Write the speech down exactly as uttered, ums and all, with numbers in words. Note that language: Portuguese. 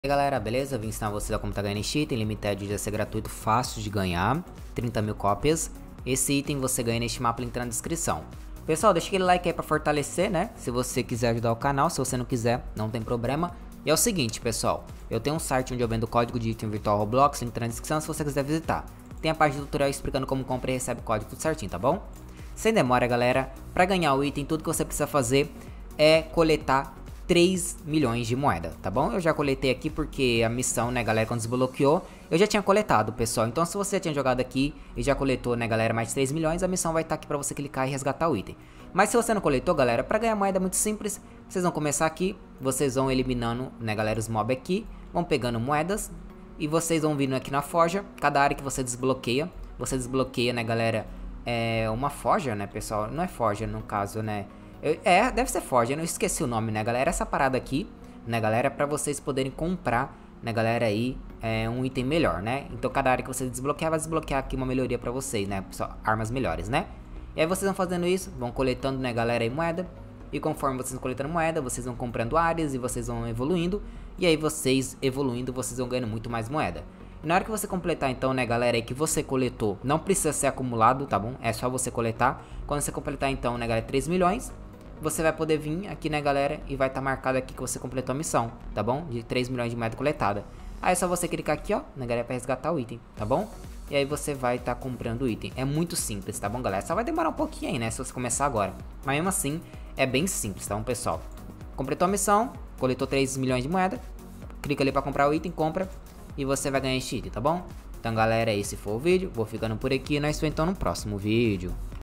E aí galera, beleza? Vim ensinar vocês a como tá ganhando este item. Limited de ser gratuito, fácil de ganhar, trinta mil cópias. Esse item você ganha neste mapa, link na descrição. Pessoal, deixa aquele like aí pra fortalecer, né? Se você quiser ajudar o canal, se você não quiser, não tem problema. E é o seguinte, pessoal, eu tenho um site onde eu vendo código de item virtual Roblox, link na descrição se você quiser visitar. Tem a parte do tutorial explicando como compra e recebe o código tudo certinho, tá bom? Sem demora, galera, pra ganhar o item, tudo que você precisa fazer é coletar três milhões de moeda, tá bom? Eu já coletei aqui porque a missão, né, galera, quando desbloqueou, eu já tinha coletado, pessoal. Então, se você tinha jogado aqui e já coletou, né, galera, mais de três milhões, a missão vai estar aqui pra você clicar e resgatar o item. Mas se você não coletou, galera, pra ganhar moeda é muito simples. Vocês vão começar aqui, vocês vão eliminando, né, galera, os mobs aqui, vão pegando moedas e vocês vão vindo aqui na forja. Cada área que você desbloqueia, você desbloqueia, né, galera, é uma forja, né, pessoal? Não é forja, no caso, né? Eu, é, deve ser forja, eu não esqueci o nome, né, galera? Essa parada aqui, né, galera, é pra vocês poderem comprar, né, galera, aí, é, um item melhor, né? Então, cada área que você desbloquear, vai desbloquear aqui uma melhoria pra vocês, né? Só armas melhores, né? E aí vocês vão fazendo isso, vão coletando, né, galera, aí, moeda. E conforme vocês vão coletando moeda, vocês vão comprando áreas e vocês vão evoluindo. E aí, vocês evoluindo, vocês vão ganhando muito mais moeda. E na hora que você completar, então, né, galera, aí que você coletou, não precisa ser acumulado, tá bom? É só você coletar. Quando você completar, então, né, galera, três milhões... você vai poder vir aqui, né, galera, e vai estar tá marcado aqui que você completou a missão, tá bom? De três milhões de moeda coletada. Aí é só você clicar aqui, ó, né, galera, pra resgatar o item, tá bom? E aí você vai estar tá comprando o item. É muito simples, tá bom, galera? Só vai demorar um pouquinho aí, né, se você começar agora. Mas mesmo assim, é bem simples, tá bom, pessoal? Completou a missão, coletou três milhões de moeda, clica ali pra comprar o item, compra, e você vai ganhar este item, tá bom? Então, galera, esse foi o vídeo. Vou ficando por aqui e nós vemos então no próximo vídeo.